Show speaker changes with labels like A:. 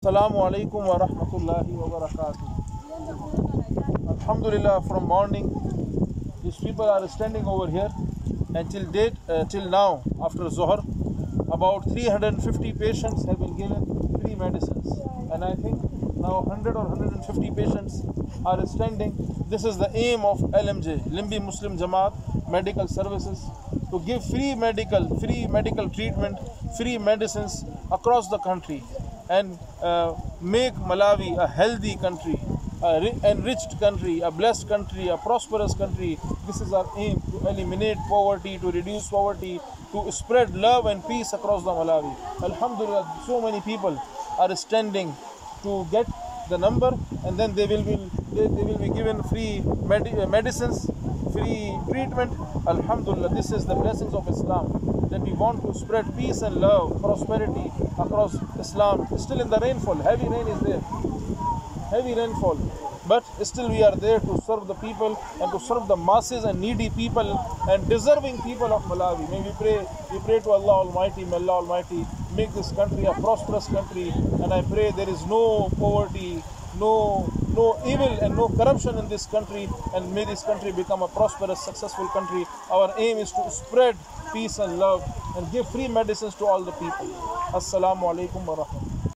A: Assalamu alaikum wa rahmatullahi wa barakatuh. Alhamdulillah, from morning, these people are standing over here, and till now, after Zohar, about 350 patients have been given free medicines. And I think now 100 or 150 patients are standing. This is the aim of LMJ, Limbi Muslim Jamaat Medical Services, to give free medical treatment, free medicines across the country, and make Malawi a healthy country, an enriched country, a blessed country, a prosperous country. This is our aim, to eliminate poverty, to reduce poverty, to spread love and peace across the Malawi. Alhamdulillah, so many people are standing to get the number, and then they will be given free medicines, free treatment. Alhamdulillah, this is the blessings of Islam, that we want to spread peace and love, prosperity across Islam. Still in the rainfall, heavy rain is there, heavy rainfall, but still we are there to serve the people and to serve the masses and needy people and deserving people of Malawi. May we pray to Allah Almighty, may Allah Almighty make this country a prosperous country, and I pray there is no poverty, no evil and no corruption in this country, and may this country become a prosperous, successful country. Our aim is to spread peace and love and give free medicines to all the people. Assalamu alaikum wa rahmatullah.